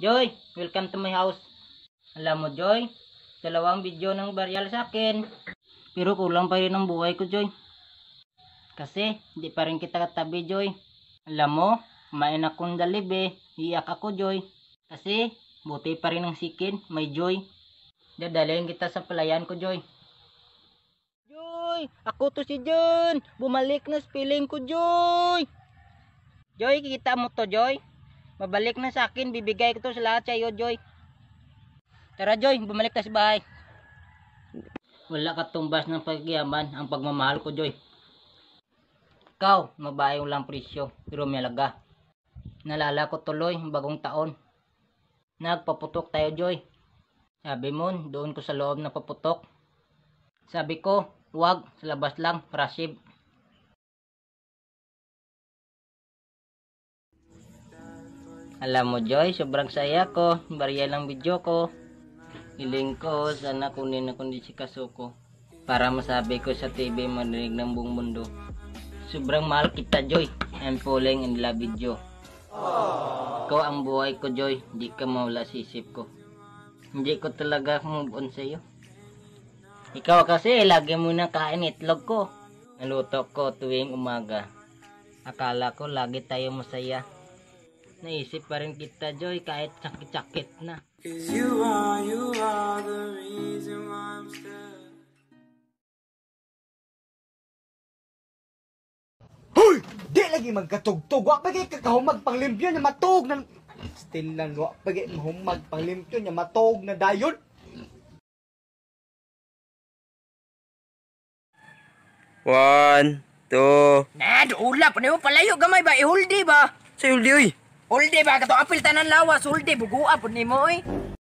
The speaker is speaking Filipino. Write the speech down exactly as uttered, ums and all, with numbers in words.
Joy, welcome to my house. Alam mo, Joy, dalawang video ng burial sa akin. Pero kulang pa rin ang buhay ko, Joy. Kasi, di pa rin kita katabi, Joy. Alam mo, kumain akong dalibe. Iyak ako, Joy. Kasi, buti pa rin ang sikin, may Joy. Dadalhin kita sa palayan ko, Joy. Joy, ako to si John. Bumalik na spelling ko, Joy. Joy, kita mo to, Joy. Mabalik na sa akin, bibigay ko to sa lahat sa iyo, Joy. Tara, Joy, bumalik tayo sa bahay. Wala katumbas ng pagyaman ang pagmamahal ko, Joy. Ikaw, mabayong lang presyo, pero may alaga. Nalala ko tuloy ang bagong taon. Nagpaputok tayo, Joy. Sabi mo, doon ko sa loob na paputok. Sabi ko, huwag, sa labas lang, prasib. Alam mo, Joy, sobrang saya ko. Bariya lang video ko. Hiling ko, sana kunin na kundi si Kasuko. Para masabi ko sa T V marinig ng buong mundo. Sobrang mahal kita, Joy. I'm falling in love with you. Ikaw ang buhay ko, Joy. Di ka mawala sa isip ko. Hindi ko talaga move on sa'yo. Ikaw kasi, lagi mo na kain itlog ko. Naluto ko tuwing umaga. Akala ko lagi tayo masaya. Naisip pa rin kita, Joy, kahit sakit-sakit na. You are, you are the reason why I'm still... Hoy! Di lagi magkatugtog. Wak bagay kakahumag panglimpyo niya matog na... Still lang, wak bagay mahumag panglimpyo niya matog na dayon. One, two... Nah, doula pa niyo palayo gamay ba? Ihuldi ba? Sa Yuldi, uy! Huldi ba? Kato apil tanan lawas, huldi. Bugua po ni mo eh.